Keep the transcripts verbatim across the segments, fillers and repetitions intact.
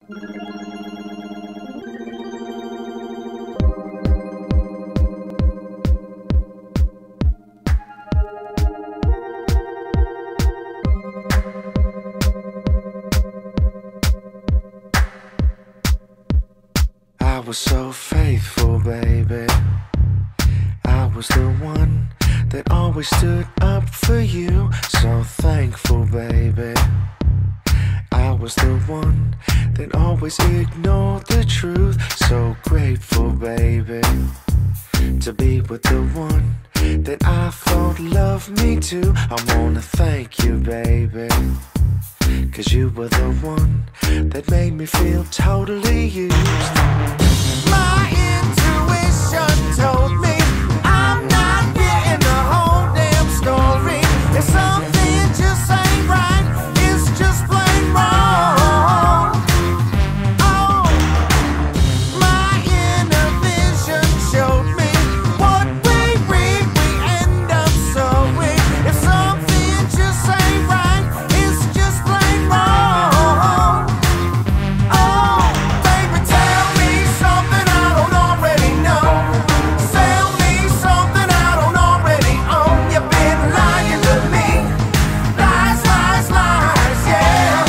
I was so faithful, baby. I was the one that always stood up for you. So thankful, baby. I was the one that always ignored the truth. So grateful, baby, to be with the one that I thought loved me too. I wanna thank you, baby, 'cause you were the one that made me feel totally used. My intuition told me I'm not getting the whole damn story. If something just ain't right, it's just plain wrong. Oh, my inner vision showed me what we reap, we end up sowing. If something just ain't right, it's just plain wrong. Oh, baby, tell me something I don't already know. Sell me something I don't already own. You've been lying to me. Lies, lies, lies, yeah.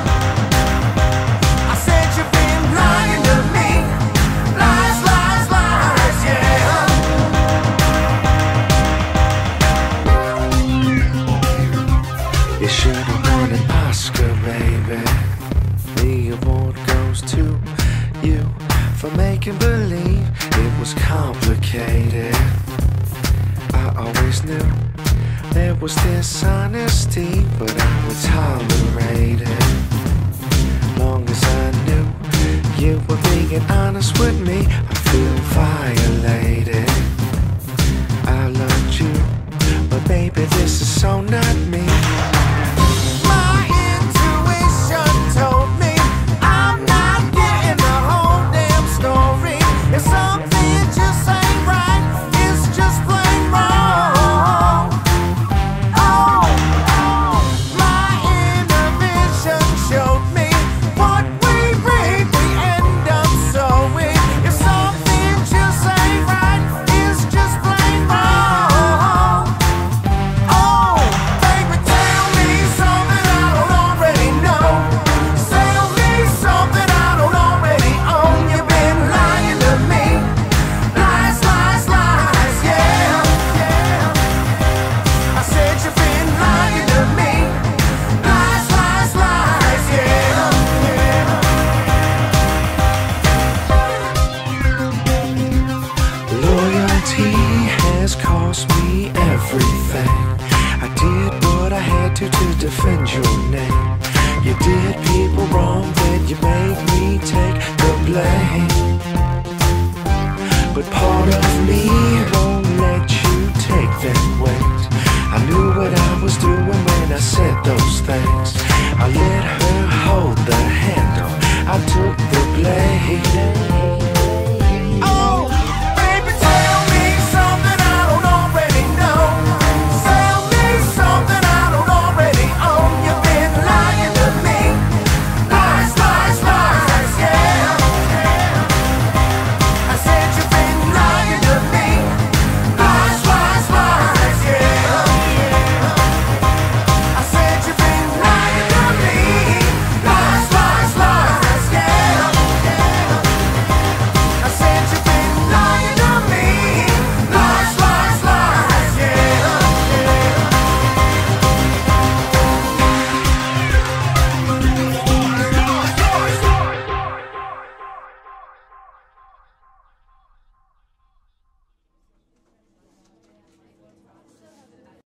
I said you've been lying to me. Lies, lies, lies, yeah. You should have won an Oscar, baby. The award goes to you for making believe it was complicated. I always knew there was dishonesty, but I would tolerate it. Long as I knew you were being honest with me, I feel violated. I loved you, but baby, this is so not me. My intuition told me I'm not getting the whole damn story. If something just ain't right, it's just plain wrong. Oh, my inner vision showed me what we reap, we end up sowing. If something just ain't right, it's just plain wrong. Oh, baby, tell me something I don't already know. Sell me something I don't already own. You've been lying to me. Lies, lies, lies, yeah. I said you've been lying to me. Lies, lies, lies, yeah. Loyalty has cost me everything. I did what I had to to defend your name.